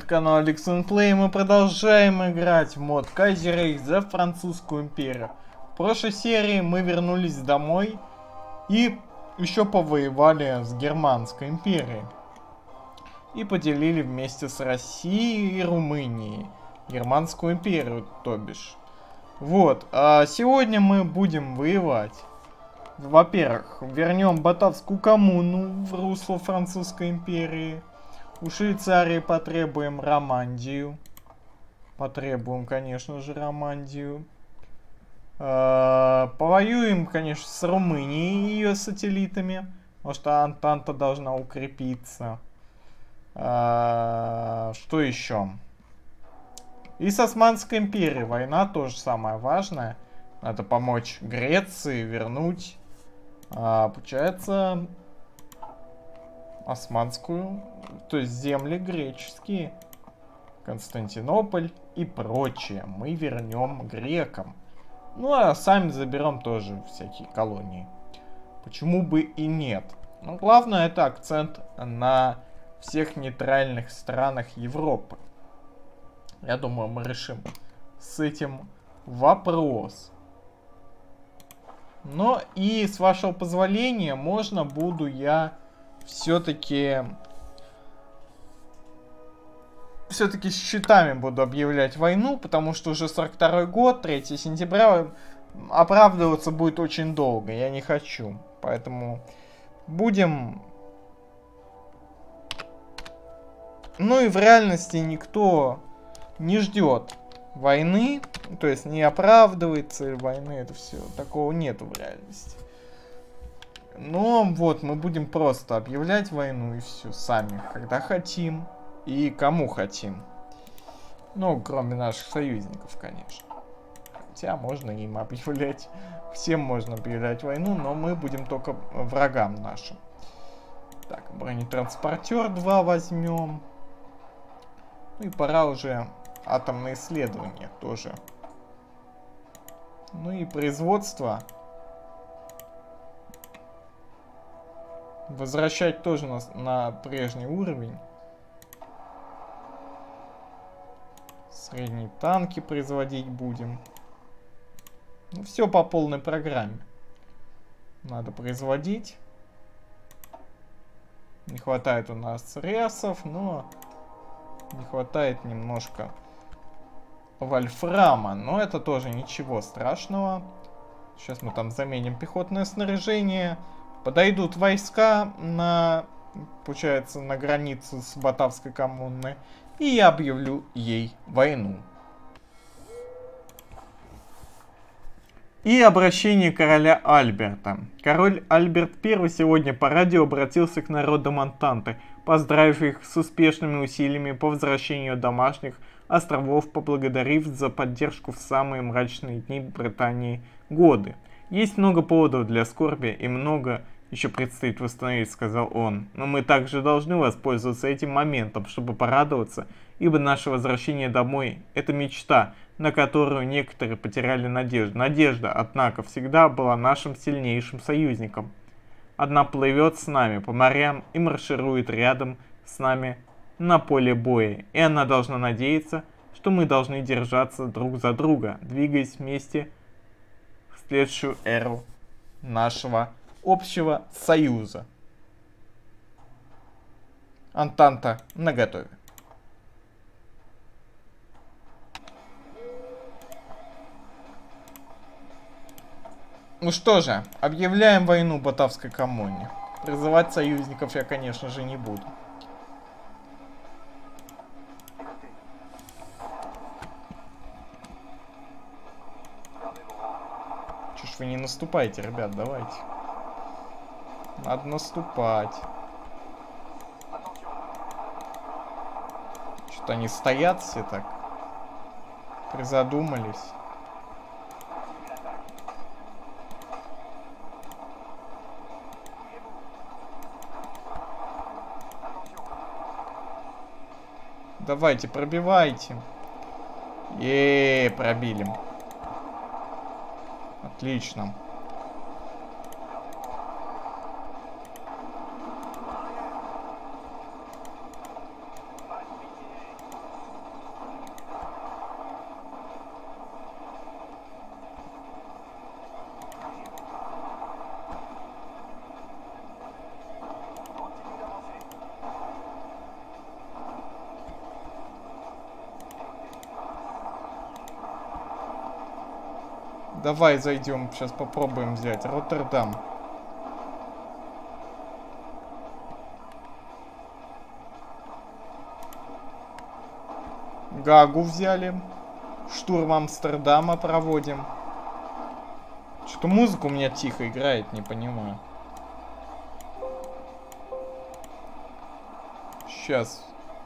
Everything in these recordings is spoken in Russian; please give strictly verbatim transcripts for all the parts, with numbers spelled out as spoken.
канал AlexandPlay, мы продолжаем играть в мод Kaiser Reich за Французскую империю. В прошлой серии мы вернулись домой и еще повоевали с Германской империей. И поделили вместе с Россией и Румынией Германскую империю, то бишь. Вот, а сегодня мы будем воевать. Во-первых, вернем Батавскую коммуну в русло Французской империи. У Швейцарии потребуем Романдию. Потребуем, конечно же, Романдию. Э-э- повоюем, конечно, с Румынией и ее сателлитами. Потому что Антанта должна укрепиться. Э-э- что еще? И с Османской империей война тоже самое важное. Надо помочь Греции вернуть, а, получается, османскую, то есть земли греческие, Константинополь и прочее. Мы вернем грекам. Ну а сами заберем тоже всякие колонии. Почему бы и нет? Но главное это акцент на всех нейтральных странах Европы. Я думаю, мы решим с этим вопрос. Но и с вашего позволения, можно буду я все-таки... Все-таки с щитами буду объявлять войну, потому что уже сорок второй год, третьего сентября, оправдываться будет очень долго, я не хочу. Поэтому будем... Ну и в реальности никто не ждет войны, то есть не оправдывается войны, это все, такого нету в реальности. Но вот, мы будем просто объявлять войну и все, сами, когда хотим и кому хотим. Ну, кроме наших союзников, конечно. Хотя можно им объявлять, всем можно объявлять войну, но мы будем только врагам нашим. Так, бронетранспортер два возьмем. Ну и пора уже атомные исследования тоже. Ну и производство. Возвращать тоже на, на прежний уровень. Средние танки производить будем. Ну, все по полной программе. Надо производить. Не хватает у нас ресов, но не хватает немножко вольфрама. Но это тоже ничего страшного. Сейчас мы там заменим пехотное снаряжение. Подойдут войска на, получается, на границу с Батавской коммуной. И я объявлю ей войну. И обращение короля Альберта. Король Альберт Первый сегодня по радио обратился к народам Антанты, поздравив их с успешными усилиями по возвращению домашних островов, поблагодарив за поддержку в самые мрачные дни Британии годы. Есть много поводов для скорби и много еще предстоит восстановить, сказал он. Но мы также должны воспользоваться этим моментом, чтобы порадоваться, ибо наше возвращение домой – это мечта, на которую некоторые потеряли надежду. Надежда, однако, всегда была нашим сильнейшим союзником. Она плывет с нами по морям и марширует рядом с нами на поле боя. И она должна надеяться, что мы должны держаться друг за друга, двигаясь вместе в следующую эру нашего общего союза. Антанта наготове. Ну что же, объявляем войну Батавской коммуне. Призывать союзников я, конечно же, не буду. Чё ж вы не наступаете, ребят, давайте. Надо наступать. Что-то они стоят все так. Призадумались. Давайте, пробивайте. Е-е-е, пробили. Отлично. Давай зайдем, сейчас попробуем взять Роттердам. Гагу взяли. Штурм Амстердама проводим. Что-то музыка у меня тихо играет, не понимаю. Сейчас.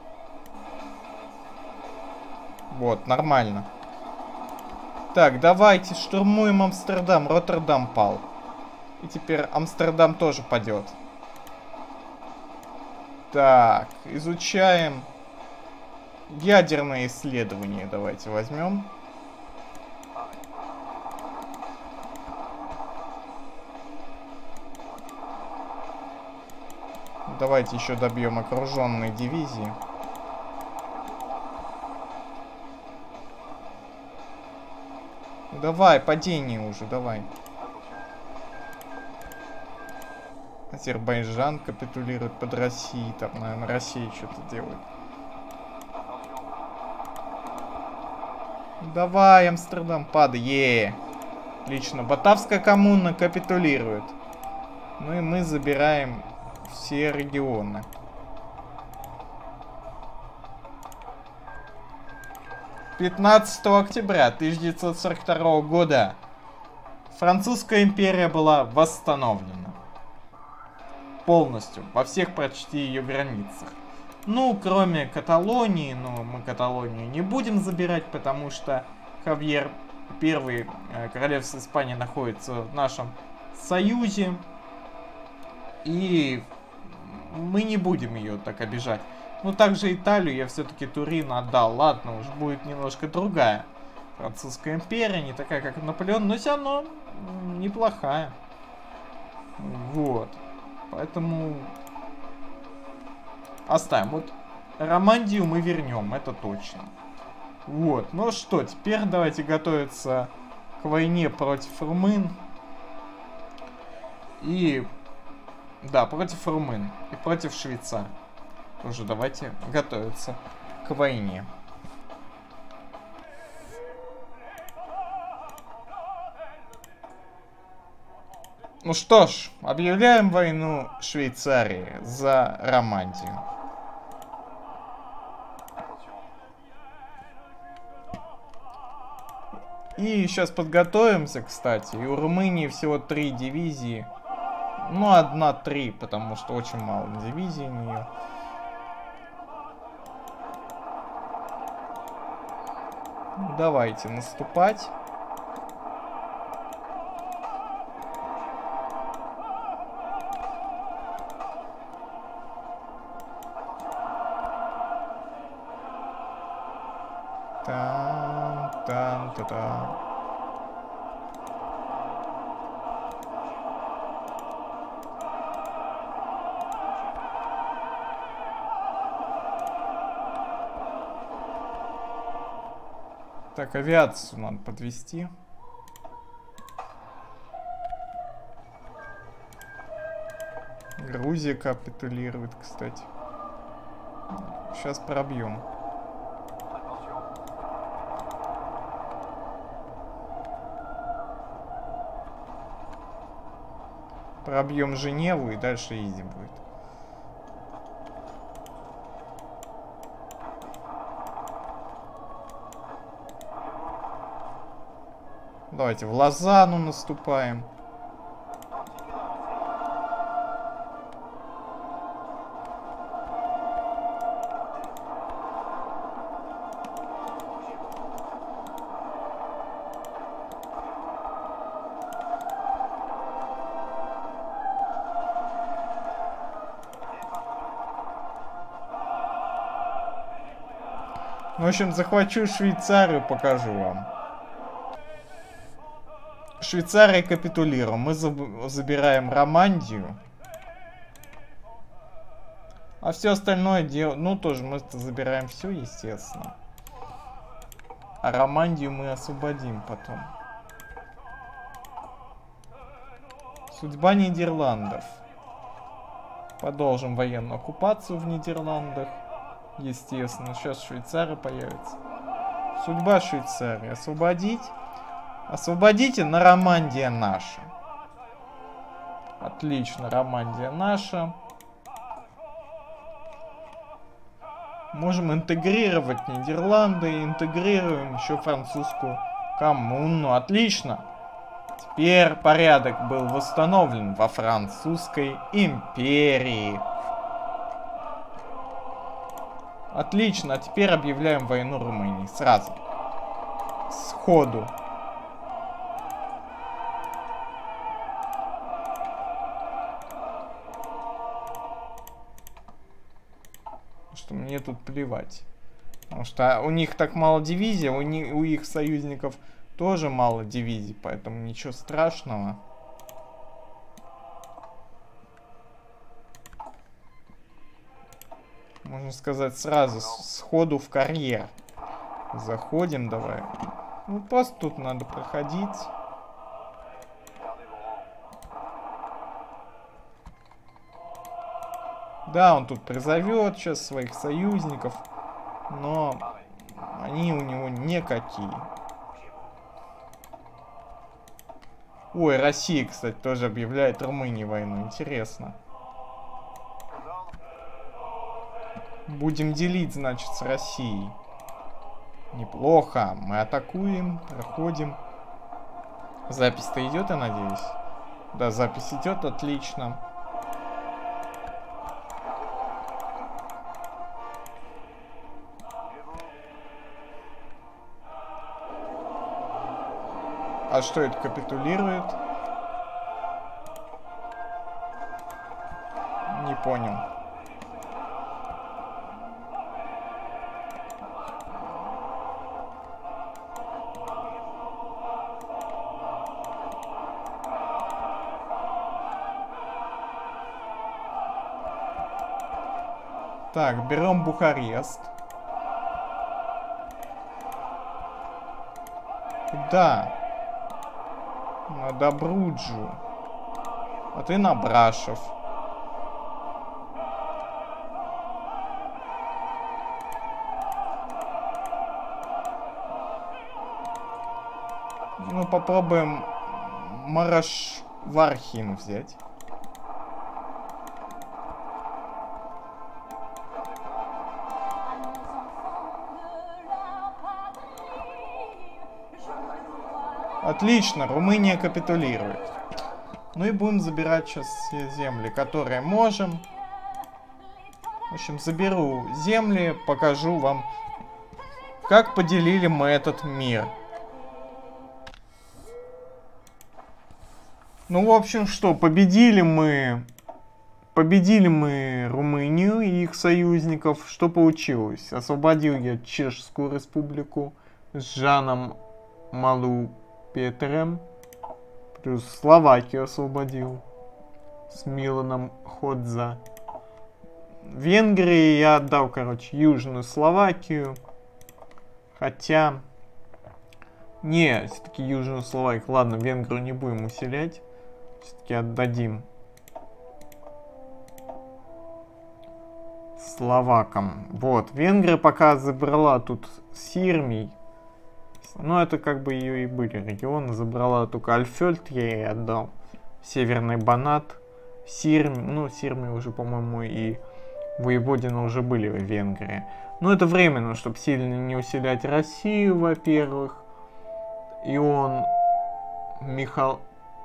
Вот, нормально. Так, давайте штурмуем Амстердам. Роттердам пал. И теперь Амстердам тоже падет. Так, изучаем ядерные исследования. Давайте возьмем. Давайте еще добьем окруженные дивизии. Давай, падение уже, давай. Азербайджан капитулирует под Россией. Там, наверное, Россия что-то делает. Давай, Амстердам, падай. Е-е-е. Отлично. Батавская коммуна капитулирует. Ну и мы забираем все регионы. пятнадцатого октября тысяча девятьсот сорок второго года Французская империя была восстановлена. Полностью, во всех почти ее границах. Ну, кроме Каталонии, но мы Каталонию не будем забирать, потому что Хавьер Первый, королевство Испании, находится в нашем союзе. И мы не будем ее так обижать. Ну, также Италию я все-таки Турин отдал. Ладно, уж будет немножко другая Французская империя, не такая, как Наполеон, но все равно неплохая. Вот. Поэтому оставим. Вот Романдию мы вернем, это точно. Вот. Ну что, теперь давайте готовиться к войне против румын. И... Да, против румын. И против Швейцарии. Тоже давайте готовиться к войне. Ну что ж, объявляем войну Швейцарии за Романдию. И сейчас подготовимся, кстати. И у Румынии всего три дивизии. Ну, одна-три, потому что очень мало дивизий у нее. Давайте наступать. Там-там-та-та. Так, авиацию надо подвести. Грузия капитулирует, кстати. Сейчас пробьем. Пробьем Женеву и дальше изи будет. Давайте в Лозанну наступаем. В общем, захвачу Швейцарию, покажу вам. Швейцария капитулируем. Мы забираем Романдию. А все остальное дело... Ну, тоже мы забираем все, естественно. А Романдию мы освободим потом. Судьба Нидерландов. Продолжим военную оккупацию в Нидерландах. Естественно, сейчас Швейцария появится. Судьба Швейцарии. Освободить. Освободите, Нормандия наша. Отлично, Нормандия наша. Можем интегрировать Нидерланды, интегрируем еще французскую коммуну. Отлично. Теперь порядок был восстановлен во Французской империи. Отлично, а теперь объявляем войну Румынии. Сразу. Сходу. Что мне тут плевать. Потому что у них так мало дивизий, у, них, у их союзников тоже мало дивизий, поэтому ничего страшного. Можно сказать сразу, сходу в карьер. Заходим, давай. Ну, просто тут надо проходить. Да, он тут призовет сейчас своих союзников, но они у него никакие. Ой, Россия, кстати, тоже объявляет Румынии войну. Интересно. Будем делить, значит, с Россией. Неплохо. Мы атакуем, проходим. Запись-то идет, я надеюсь? Да, запись идет, отлично. А что это капитулирует? Не понял. Так, берем Бухарест. Куда? На Добруджу. А ты на Брашов. Ну, попробуем Мараш-Вархин взять. Отлично, Румыния капитулирует. Ну и будем забирать сейчас все земли, которые можем. В общем, заберу земли, покажу вам, как поделили мы этот мир. Ну, в общем, что, победили мы... Победили мы Румынию и их союзников. Что получилось? Освободил я Чешскую республику с Жаном Малу-Петрем. Плюс Словакию освободил с Миланом Ходза. Венгрии я отдал, короче, Южную Словакию. Хотя... Не, все-таки Южную Словакию. Ладно, Венгрию не будем усилять. Все-таки отдадим словакам. Вот, Венгрия пока забрала тут Сирмий. Ну, это как бы ее и были регионы. Забрала только Альфёльт, я ей отдал. Северный Банат. Сирми, ну, Сирми уже, по-моему, и Воеводина уже были в Венгрии. Но это временно, чтобы сильно не усилять Россию, во-первых. И он Михалах,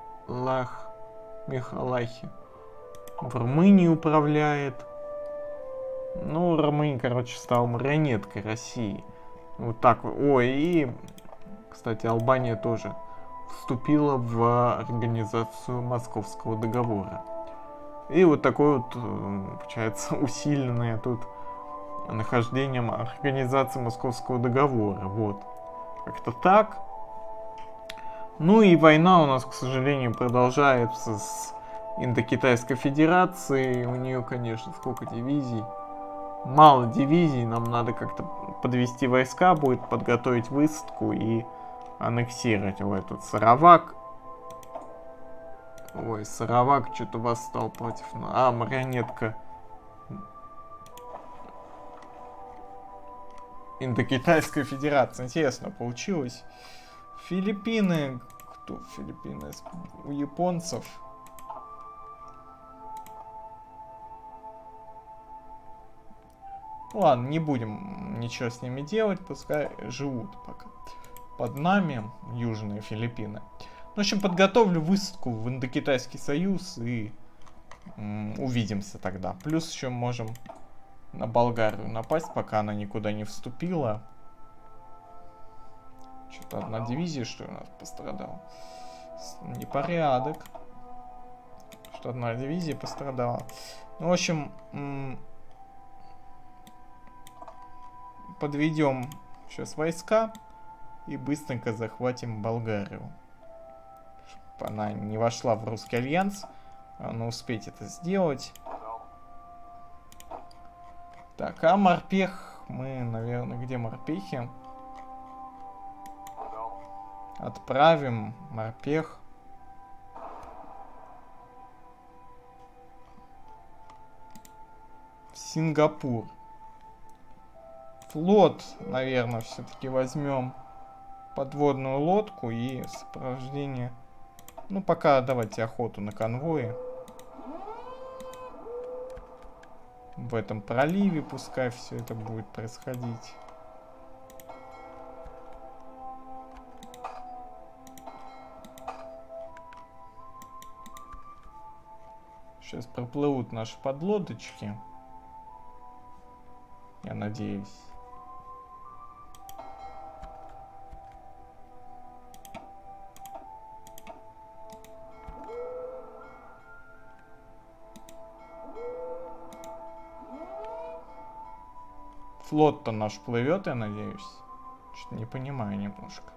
Михалахи в Румынии управляет. Ну, Румыния, короче, стала марионеткой России. Вот так. Ой, и, кстати, Албания тоже вступила в организацию Московского договора. И вот такое вот, получается, усиленное тут нахождением организации Московского договора. Вот. Как-то так. Ну и война у нас, к сожалению, продолжается с Индокитайской Федерацией. У нее, конечно, сколько дивизий. Мало дивизий, нам надо как-то подвести войска, будет подготовить высадку и аннексировать. Ой, тут Саравак. Ой, Саравак что-то восстал против... А, марионетка. Индокитайская Федерация. Интересно получилось. Филиппины. Кто Филиппины? У японцев. Ладно, не будем ничего с ними делать, пускай живут пока под нами, южные Филиппины. В общем, подготовлю высадку в Индокитайский союз и м, увидимся тогда. Плюс еще можем на Болгарию напасть, пока она никуда не вступила. Что-то одна дивизия, что ли, у нас пострадала. Непорядок. Что одна дивизия пострадала. Ну, в общем... Подведем сейчас войска и быстренько захватим Болгарию. Чтобы она не вошла в русский альянс. Но успеть это сделать. Так, а морпех... Мы, наверное, где морпехи? Отправим морпех. В Сингапур. Флот, наверное, все-таки возьмем подводную лодку и сопровождение. Ну, пока давайте охоту на конвои. В этом проливе пускай все это будет происходить. Сейчас проплывут наши подлодочки. Я надеюсь. Флот-то наш плывет, я надеюсь. Что-то не понимаю немножко.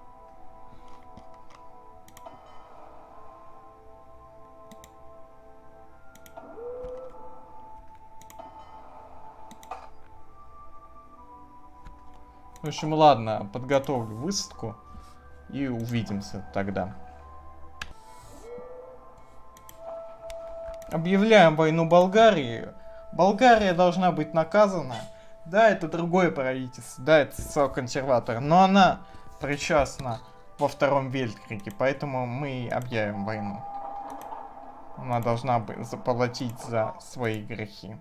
В общем, ладно, подготовлю высадку и увидимся тогда. Объявляем войну Болгарии. Болгария должна быть наказана. Да, это другое правительство, да, это социал-консерватор, но она причастна во Втором Великриге, поэтому мы объявим войну. Она должна заплатить за свои грехи.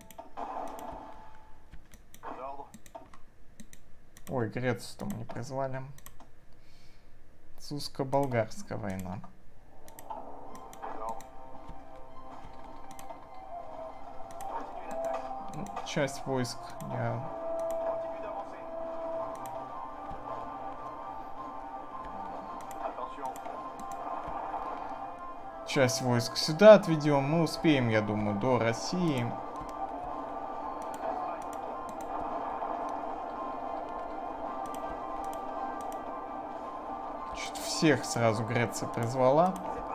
Ой, Грецию там не призвали. Французско-болгарская война. Часть войск я... Часть войск сюда отведем. Мы успеем, я думаю, до России. Чуть всех сразу Греция призвала.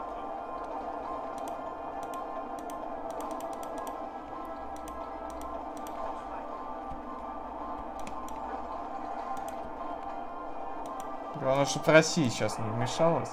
Главное, чтобы Россия сейчас не вмешалась.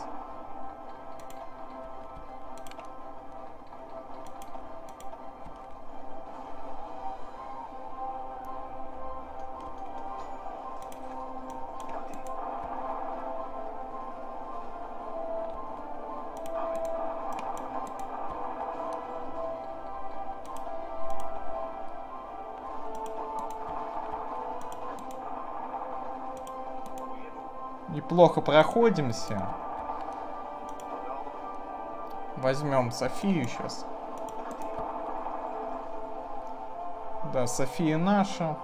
Неплохо проходимся. Возьмем Софию сейчас. Да, София наша.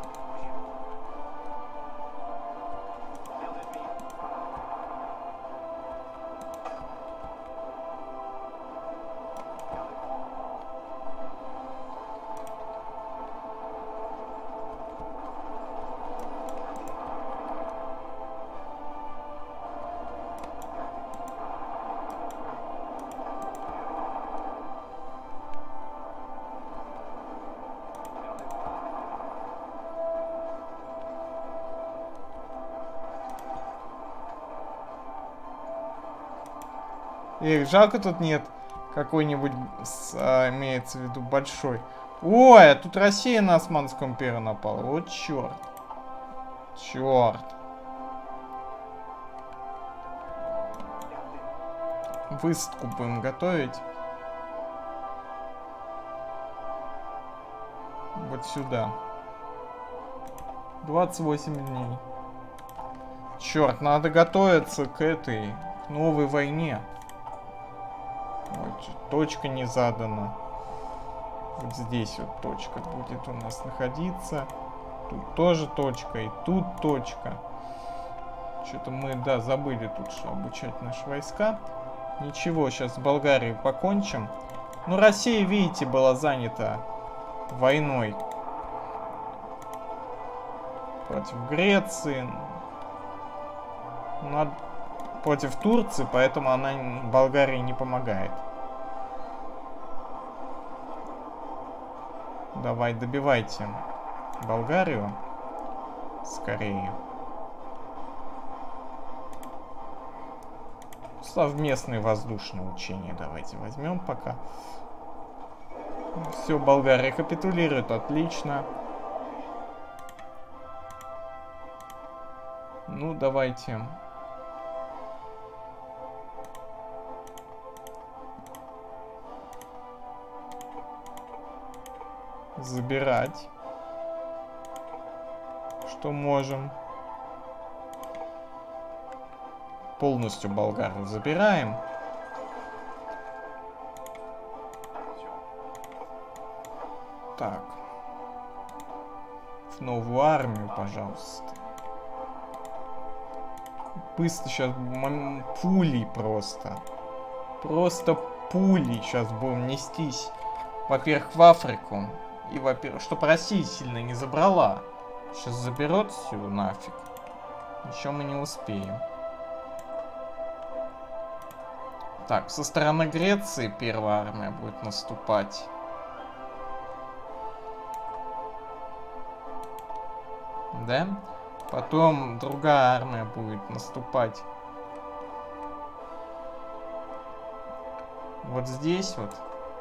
Эх, жалко тут нет какой-нибудь, а, имеется в виду, большой. Ой, а тут Россия на Османскую империю напала. Вот черт. Черт. Высадку будем готовить. Вот сюда. двадцать восемь дней. Черт, надо готовиться к этой к новой войне. Вот, точка не задана. Вот здесь вот точка будет у нас находиться. Тут тоже точка, и тут точка. Что-то мы, да, забыли тут что обучать наши войска. Ничего, сейчас с Болгарией покончим. Ну, Россия, видите, была занята войной против Греции, но против Турции, поэтому она Болгарии не помогает. Давай, добивайте Болгарию скорее. Совместные воздушные учения давайте возьмем пока. Все, Болгария капитулирует, отлично. Ну, давайте. Забирать. Что можем. Полностью Болгарию забираем. Так. В новую армию, пожалуйста. Быстро сейчас пулей просто. Просто пулей сейчас будем нестись. Во-первых, в Африку. И, во-первых, чтобы Россия сильно не забрала. Сейчас заберет все нафиг. Еще мы не успеем. Так, со стороны Греции первая армия будет наступать. Да? Потом другая армия будет наступать. Вот здесь вот.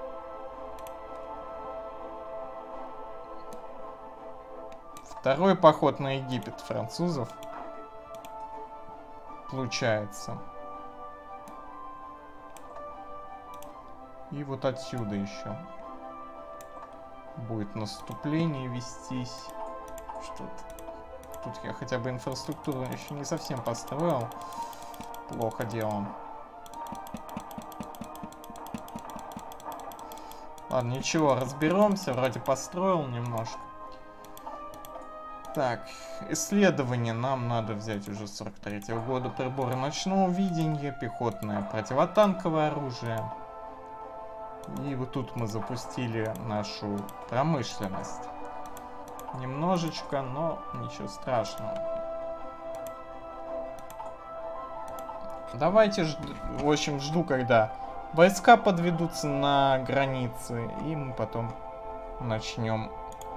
Второй поход на Египет французов. Получается. И вот отсюда еще будет наступление вестись. Что-то. Тут я хотя бы инфраструктуру еще не совсем построил. Плохо дело. Ладно, ничего, разберемся. Вроде построил немножко. Так, исследование нам надо взять уже с сорок третьего года. Приборы ночного видения, пехотное противотанковое оружие. И вот тут мы запустили нашу промышленность. Немножечко, но ничего страшного. Давайте, в общем, жду, когда войска подведутся на границе, и мы потом начнем.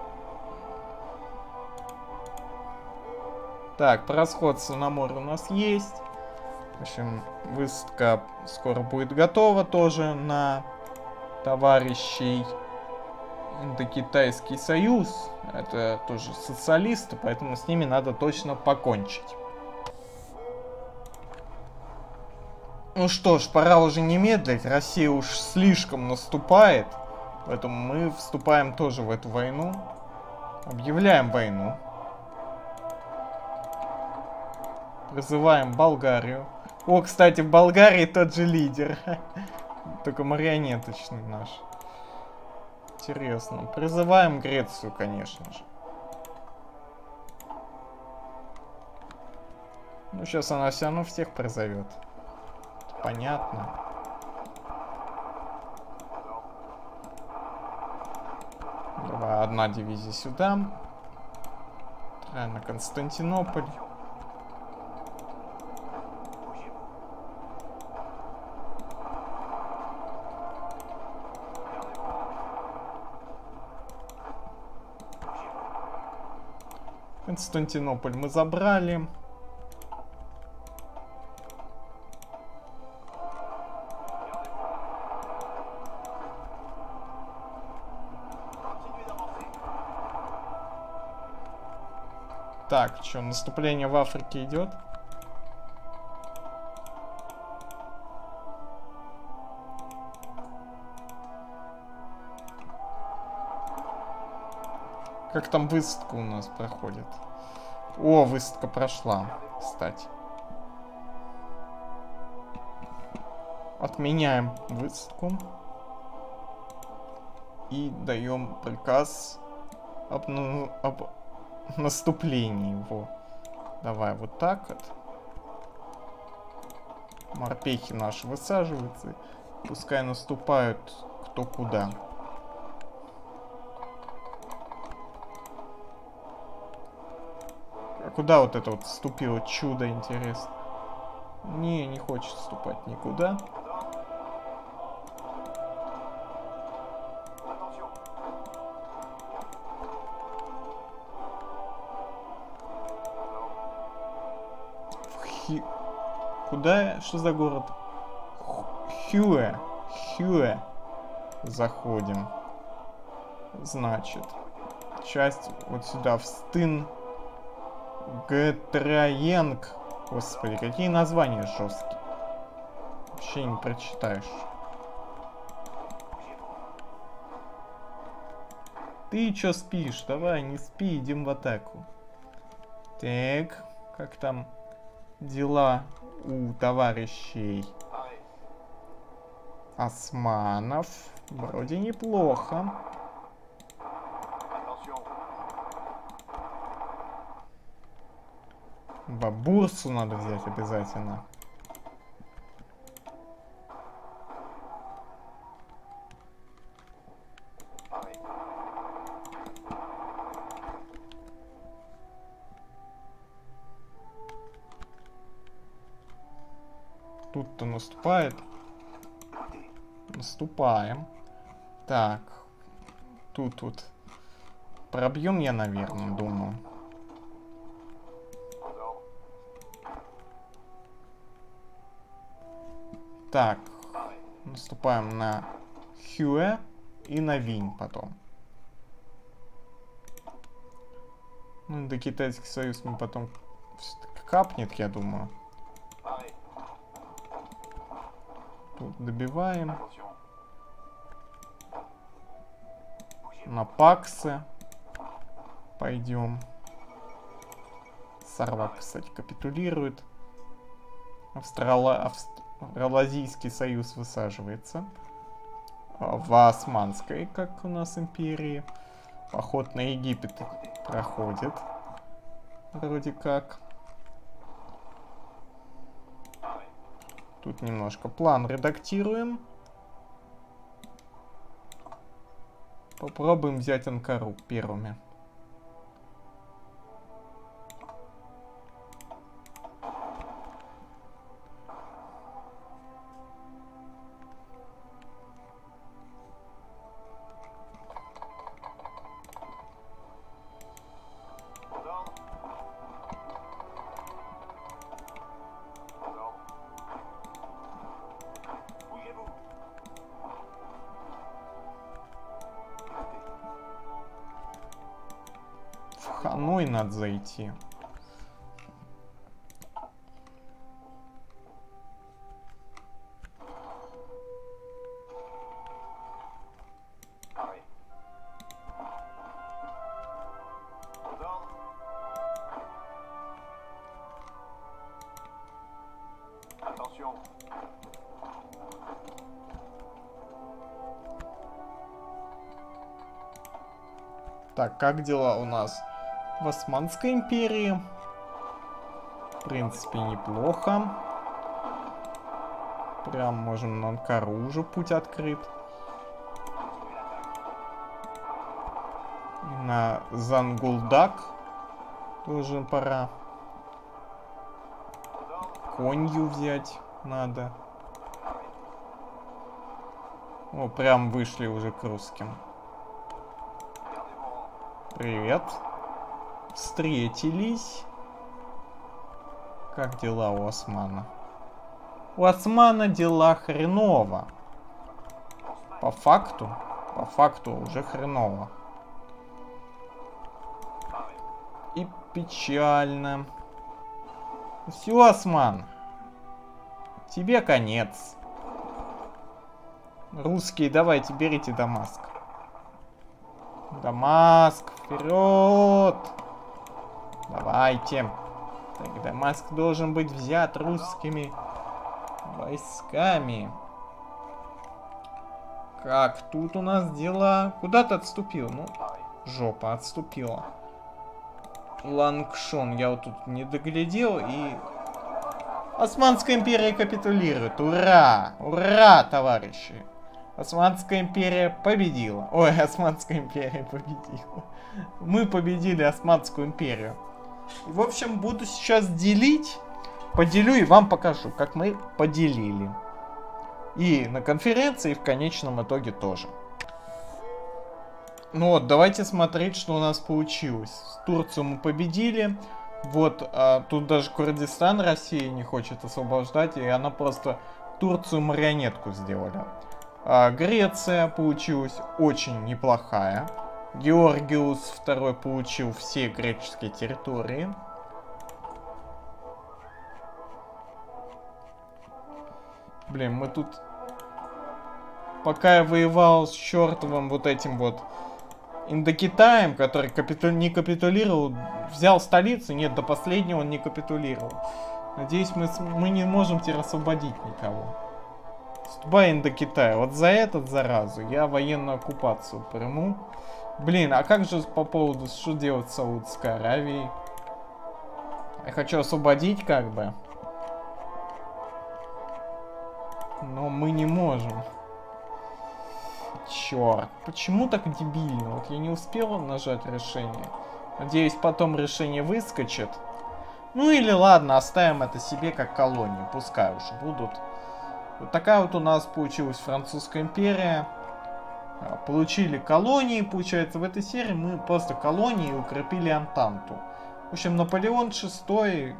Так, просходство на море у нас есть. В общем, высадка скоро будет готова тоже на товарищей. Индокитайский союз. Это тоже социалисты, поэтому с ними надо точно покончить. Ну что ж, пора уже не медлить. Россия уж слишком наступает. Поэтому мы вступаем тоже в эту войну. Объявляем войну. Призываем Болгарию. О, кстати, в Болгарии тот же лидер. Только марионеточный наш. Интересно. Призываем Грецию, конечно же. Ну, сейчас она все равно всех призовет. Понятно. Давай, одна дивизия сюда. Вторая на Константинополь. Константинополь мы забрали. Так, что, наступление в Африке идет? Как там выставка у нас проходит? О, выставка прошла, кстати. Отменяем выставку. И даем приказ об, ну, об наступлении его. Давай вот так вот. Морпехи наши высаживаются. Пускай наступают кто куда. А куда вот это вот вступило чудо, интересно? Не, не хочет вступать никуда. Хи... Куда? Что за город? Хюэ. Хюэ. Заходим. Значит, часть вот сюда в Стын. Гетраенг. Господи, какие названия жесткие. Вообще не прочитаешь. Ты чё спишь? Давай, не спи, идем в атаку. Так, как там дела у товарищей османов? Вроде неплохо. Бабурсу надо взять обязательно. Тут-то наступает. Наступаем. Так. Тут вот пробьем я, наверное, думаю. Так. Наступаем на Хюэ и на Винь потом. Ну, да Китайский Союз мы потом капнет, я думаю. Тут добиваем. На Паксы пойдем. Сарвак, кстати, капитулирует. Австрала... Австралазийский союз высаживается. В Османской, как у нас империи. Поход на Египет проходит. Вроде как. Тут немножко план редактируем. Попробуем взять Анкару первыми. Ханой надо зайти. Так, как дела у нас в Османской империи? В принципе, неплохо. Прям можем на Анкару уже путь открыт. И на Зангулдак тоже пора. Конью взять надо. О, прям вышли уже к русским. Привет. Встретились. Как дела у Османа? У Османа дела хреново. По факту, по факту уже хреново. И печально. Все, Осман. Тебе конец. Русские, давайте, берите Дамаск. Дамаск, вперед! Давайте. Так, Дамаск должен быть взят русскими войсками. Как тут у нас дела? Куда ты отступил? Ну, жопа, отступила. Лангшон я вот тут не доглядел и... Османская империя капитулирует. Ура! Ура, товарищи! Османская империя победила. Ой, Османская империя победила. Мы победили Османскую империю. И, в общем, буду сейчас делить. Поделю и вам покажу, как мы поделили. И на конференции, и в конечном итоге тоже. Ну вот, давайте смотреть, что у нас получилось. Турцию мы победили. Вот, а, тут даже Курдистан Россия не хочет освобождать, и она просто Турцию марионетку сделали. А, Греция получилась очень неплохая. Георгиус второй получил все греческие территории. Блин, мы тут... Пока я воевал с чертовым вот этим вот Индокитаем, который капиту... не капитулировал, взял столицу, нет, до последнего он не капитулировал. Надеюсь, мы, мы не можем теперь освободить никого. Судьба Индокитая. Вот за этот, заразу, я военную оккупацию приму. Блин, а как же по поводу, что делать с Саудовской Аравией? Я хочу освободить, как бы. Но мы не можем. Черт, почему так дебильно? Вот я не успел нажать решение. Надеюсь, потом решение выскочит. Ну или ладно, оставим это себе как колонию. Пускай уж будут. Вот такая вот у нас получилась Французская империя. Получили колонии, получается, в этой серии мы просто колонии укрепили Антанту. В общем, Наполеон шестой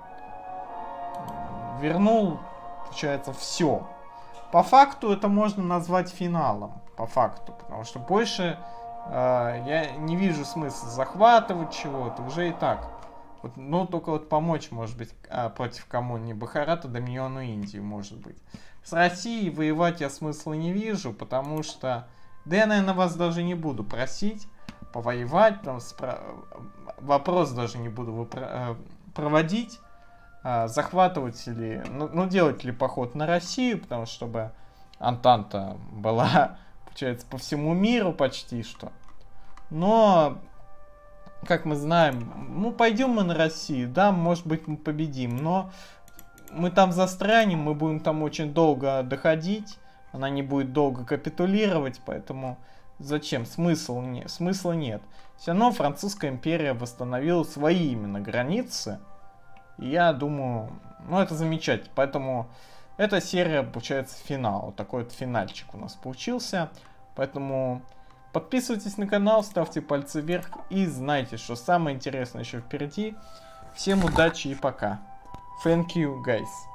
вернул, получается, все. По факту это можно назвать финалом. По факту, потому что больше э, я не вижу смысла захватывать чего-то, уже и так. Вот, ну, только вот помочь, может быть, э, против кому-нибудь Бахарата, Доминиону Индии, может быть. С Россией воевать я смысла не вижу, потому что... Да я, наверное, вас даже не буду просить повоевать, там, спро... вопрос даже не буду выпро... э, проводить. Э, захватывать ли, ну, ну, делать ли поход на Россию, потому что чтобы Антанта была... Получается, по всему миру почти что. Но, как мы знаем, ну, пойдем мы на Россию, да, может быть, мы победим, но мы там застрянем, мы будем там очень долго доходить, она не будет долго капитулировать, поэтому зачем? Смысл не, смысла нет. Все равно Французская империя восстановила свои именно границы, и я думаю, ну, это замечательно, поэтому... Эта серия, получается, финал. Вот такой вот финальчик у нас получился. Поэтому подписывайтесь на канал, ставьте пальцы вверх. И знайте, что самое интересное еще впереди. Всем удачи и пока. Thank you, guys.